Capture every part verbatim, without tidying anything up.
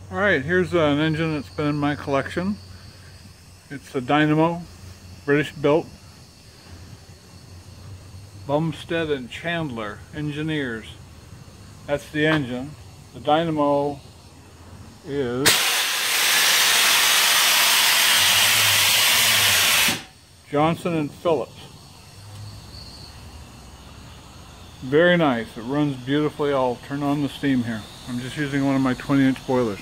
Alright, here's uh, an engine that's been in my collection. It's a Dynamo, British built. Bumsted and Chandler, engineers. That's the engine. The Dynamo is Johnson Phillips. Very nice. It runs beautifully. I'll turn on the steam here. I'm just using one of my twenty inch boilers.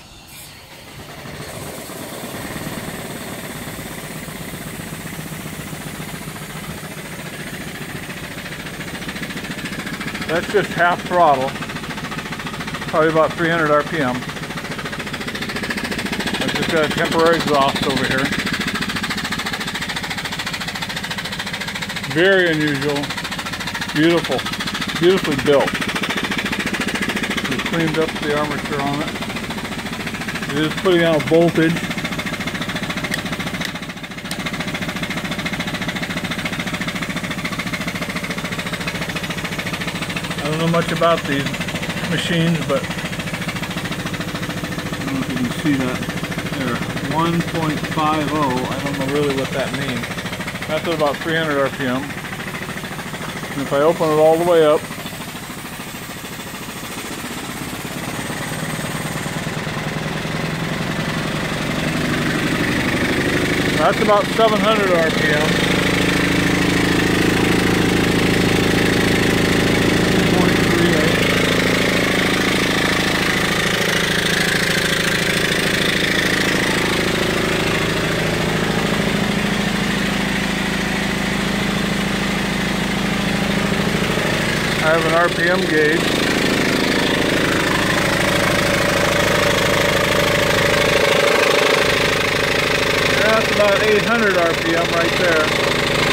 That's just half throttle, probably about three hundred R P M. I've just got a temporary exhaust over here. Very unusual, beautiful, beautifully built. We've cleaned up the armature on it. It is putting out voltage. I don't know much about these machines, but I don't know if you can see that there. one point five oh, I don't know really what that means. That's at about three hundred R P M. And if I open it all the way up, that's about seven hundred R P M. I have an R P M gauge. That's about eight hundred R P M right there.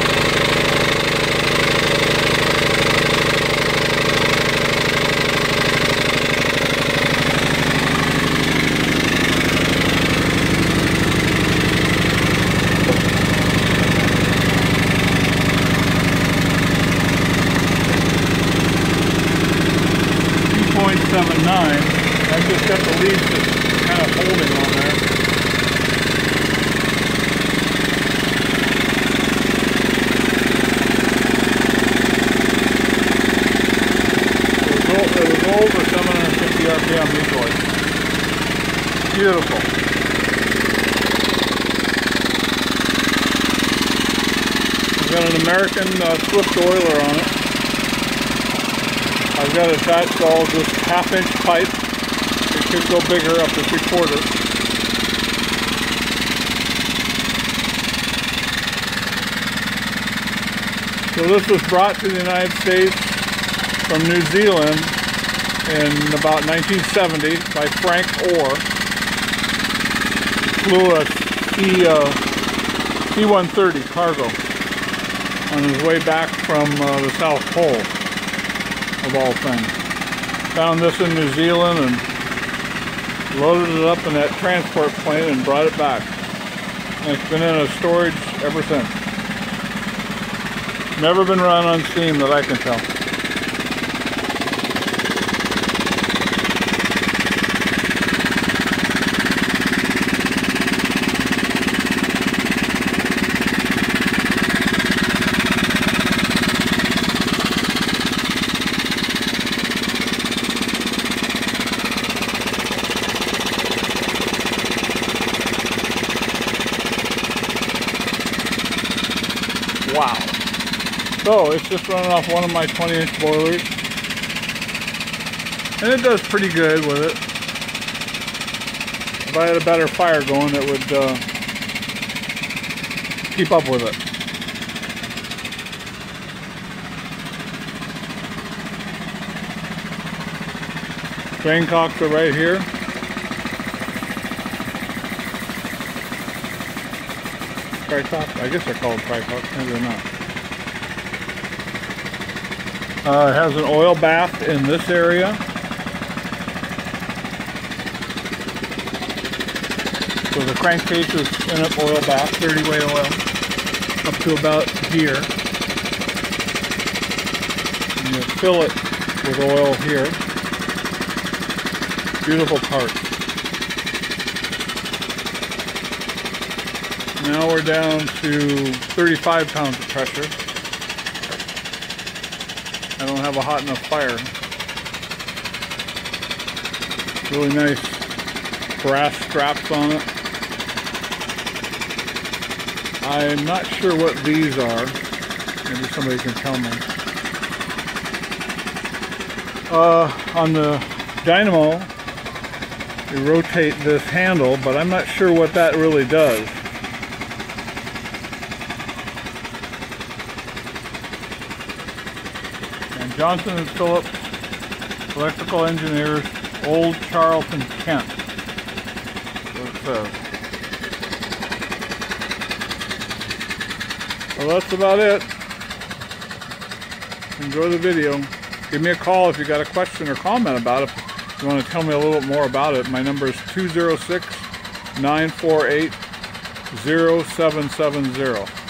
point seven nine. I've just got the leads just kind of holding on there. It was, it was over seven hundred fifty R P M easily. Beautiful. I've got an American uh, Swift oiler on it. I've got attached all this half inch pipe. It could go bigger up to three quarters. So this was brought to the United States from New Zealand in about nineteen seventy by Frank Orr. Flew a C, uh, C one thirty cargo on his way back from uh, the South Pole. Of all things. Found this in New Zealand and loaded it up in that transport plane and brought it back. And it's been in a storage ever since. Never been run on steam that I can tell. Wow. So it's just running off one of my twenty inch boilers. And it does pretty good with it. If I had a better fire going, it would uh, keep up with it. Drain cocks are right here. Tri-cock? I guess they're called tri-cock, maybe they're not. Uh, it has an oil bath in this area. So the crankcase is in an oil bath, thirty weight oil, up to about here. And you fill it with oil here. Beautiful part. Now we're down to thirty-five pounds of pressure. I don't have a hot enough fire. Really nice brass straps on it. I'm not sure what these are. Maybe somebody can tell me. Uh, on the Dynamo, you rotate this handle, but I'm not sure what that really does. And Johnson Phillips, electrical engineers, Old Charlton, Kent. That's what it says. Well, that's about it. Enjoy the video. Give me a call if you got a question or comment about it. If you want to tell me a little bit more about it, my number is two zero six, nine four eight, zero seven seven zero.